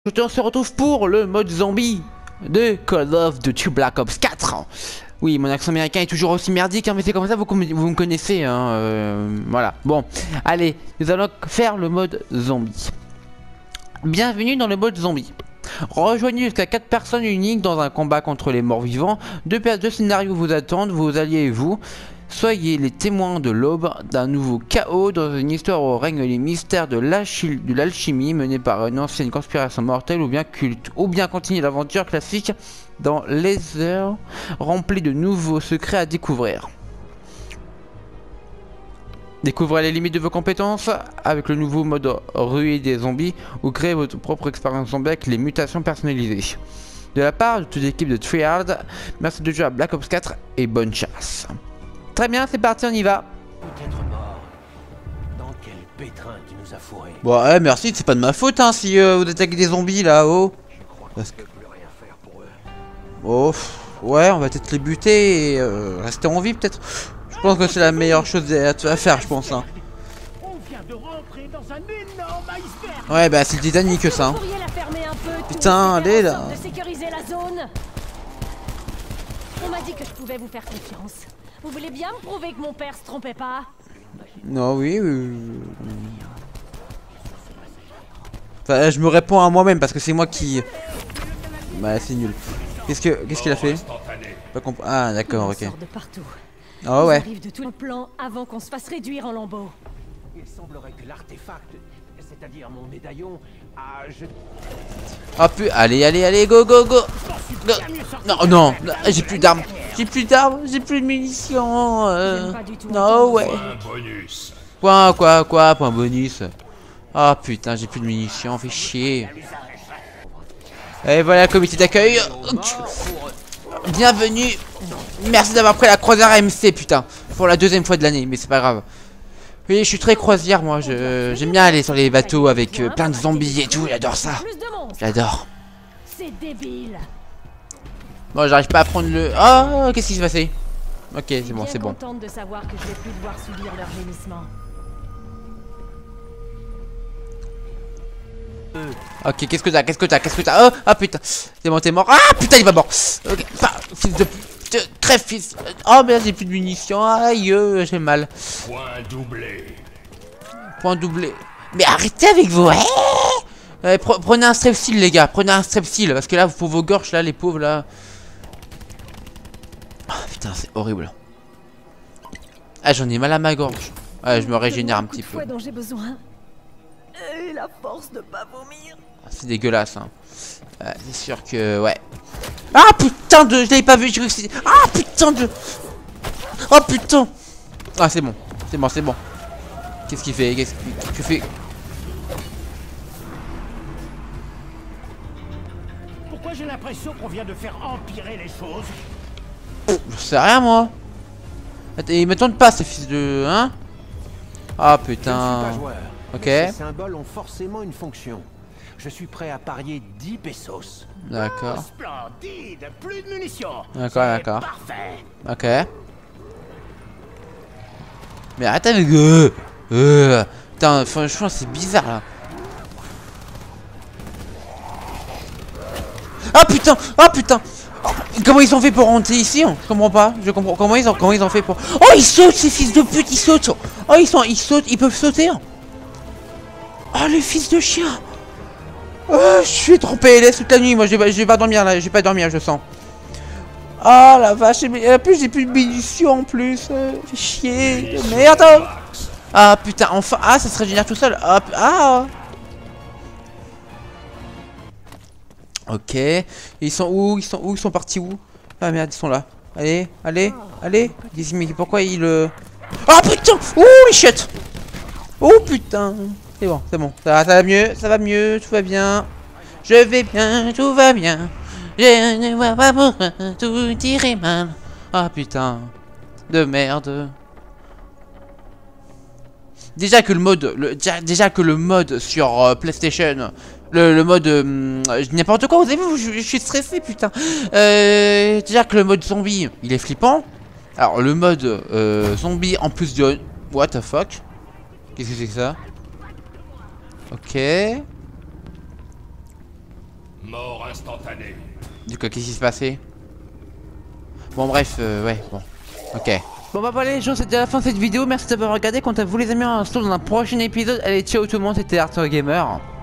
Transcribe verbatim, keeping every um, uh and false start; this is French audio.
On se retrouve pour le mode zombie de Call of Duty Black Ops quatre. Oui, mon accent américain est toujours aussi merdique, hein, mais c'est comme ça, vous, vous me connaissez, hein, euh, voilà. Bon, allez, nous allons faire le mode zombie. Bienvenue dans le mode zombie. Rejoignez jusqu'à quatre personnes uniques dans un combat contre les morts vivants. Deux, deux scénarios vous attendent, vos alliés et vous. Soyez les témoins de l'aube d'un nouveau chaos dans une histoire où règnent les mystères de l'alchimie menée par une ancienne conspiration mortelle ou bien culte. Ou bien continuer l'aventure classique dans les heures remplies de nouveaux secrets à découvrir. Découvrez les limites de vos compétences avec le nouveau mode ruée des zombies ou créez votre propre expérience zombie avec les mutations personnalisées. De la part de toute l'équipe de Treyarch, merci de jouer à Black Ops quatre et bonne chasse. Très bien, c'est parti, on y va. Peut-être mort. Dans quel pétrin tu nous as fourré. Bon, ouais, merci, c'est pas de ma faute, hein, si euh, vous attaquez des zombies là-haut. Parce que... plus rien faire pour eux. Oh, ouais, on va peut-être les buter et euh, rester en vie, peut-être. Je pense que c'est la meilleure chose à, à faire, je pense, hein. On vient de rentrer dans un énorme iceberg. Ouais, bah, c'est Titanic, ça, hein. Putain, allez, là. De sécuriser la zone. On m'a dit que je pouvais vous faire confiance. Vous voulez bien me prouver que mon père se trompait pas? Non, oui, oui. Enfin, je me réponds à moi-même parce que c'est moi qui... Bah, c'est nul. Qu'est-ce que qu'est-ce qu'il a fait? Pas comp... Ah, d'accord, ok. Oh, ouais. Arrive de tout le plan avant qu'on se fasse réduire en lambeaux. Il semblerait que l'artefact, c'est-à-dire mon médaillon, a jeté... Oh, pu... Allez, allez, allez, go, go, go. go. Non, non, non j'ai plus d'armes. J'ai plus d'armes, j'ai plus de munitions. Euh... Non, ouais. Point bonus. Point quoi, quoi, point bonus. Ah oh, putain, j'ai plus de munitions, fait chier. Et voilà, comité d'accueil. Bienvenue. Merci d'avoir pris la croisière M C, putain. Pour la deuxième fois de l'année, mais c'est pas grave. Oui, je suis très croisière, moi. J'aime bien aller sur les bateaux avec euh, plein de zombies et tout. J'adore ça. J'adore. C'est débile. Bon, j'arrive pas à prendre le... Oh, qu'est-ce qui s'est passé? Ok, c'est bon, c'est bon. Contente de savoir que je vais plus devoir subir leurs gémissements. Ok, qu'est-ce que t'as? Qu'est-ce que t'as? Qu'est-ce que t'as? Oh, ah putain, c'est bon, t'es mort. Ah putain, il va mort. Ok, enfin, fils de... de... Crève, fils. Oh, mais là, j'ai plus de munitions. Aïe, euh, j'ai mal. Point doublé. Point doublé. Mais arrêtez avec vos... Ouais, pre prenez un strepsil, les gars. Prenez un strepsil. Parce que là, pour vos gorges, là, les pauvres, là... Oh, putain, c'est horrible. Ah, j'en ai mal à ma gorge. Ouais, je me régénère un petit peu. Dont j'ai besoin. Et la force de pas vomir. C'est dégueulasse, hein. Ouais, c'est sûr que... Ouais. Ah, putain de... Je l'avais pas vu. Ah, putain de... Oh, putain. Ah, c'est bon. C'est bon, c'est bon. Qu'est-ce qu'il fait? Qu'est-ce que tu fais? Pourquoi j'ai l'impression qu'on vient de faire empirer les choses? Je sais rien, moi. Attends, ils me tentent pas, ces fils de... Hein? Ah, putain. Je ne suis pas joueur. Ok. Ces symboles ont forcément une fonction. Je suis prêt à parier dix pesos. D'accord. Oh, splendide, plus de munitions. D'accord, d'accord. Parfait. Ok. Mais arrête avec... Euh, euh, putain, franchement, c'est bizarre, là. Ah, putain. Ah, putain. Oh, comment ils ont fait pour rentrer ici? Je comprends pas. Je comprends. Comment ils ont, comment ils ont fait pour... Oh, ils sautent, ces fils de pute, ils sautent. Oh, ils sont... Ils sautent, ils peuvent sauter. Oh, les fils de chien. Oh, je suis trop P L S toute la nuit. Moi, je vais, je vais pas dormir, là. Je vais pas dormir, je sens. Oh, la vache. Et en plus, j'ai plus de munitions, en plus. Euh, fait chier. De merde. Ah, putain, enfin. Ah, ça se régénère tout seul. Ah, ah. Ok. Ils sont où? Ils sont où? Ils sont partis où? Ah merde, ils sont là. Allez, allez, allez. Dis-moi pourquoi ils le... Ah putain. Ouh les chiottes. Oh putain. C'est bon, c'est bon. Ça va, ça va mieux, ça va mieux, tout va bien. Je vais bien, tout va bien. Je ne vois pas pourquoi tout irait mal. Ah putain. De merde. Déjà que le mode, le, déjà, déjà que le mode sur euh, PlayStation, le, le mode, euh, n'importe quoi, vous avez vu, je, je suis stressé, putain. Euh, déjà que le mode zombie, il est flippant. Alors le mode euh, zombie en plus de, what the fuck, qu'est-ce que c'est que ça? Ok. Mort instantanée. Du coup, qu'est-ce qui se passait? Bon, bref, euh, ouais, bon. Ok. Bon bah voilà les gens, c'était la fin de cette vidéo. Merci d'avoir regardé. Quant à vous les amis, on se retrouve dans un prochain épisode. Allez, ciao tout le monde, c'était Arthur Gamer.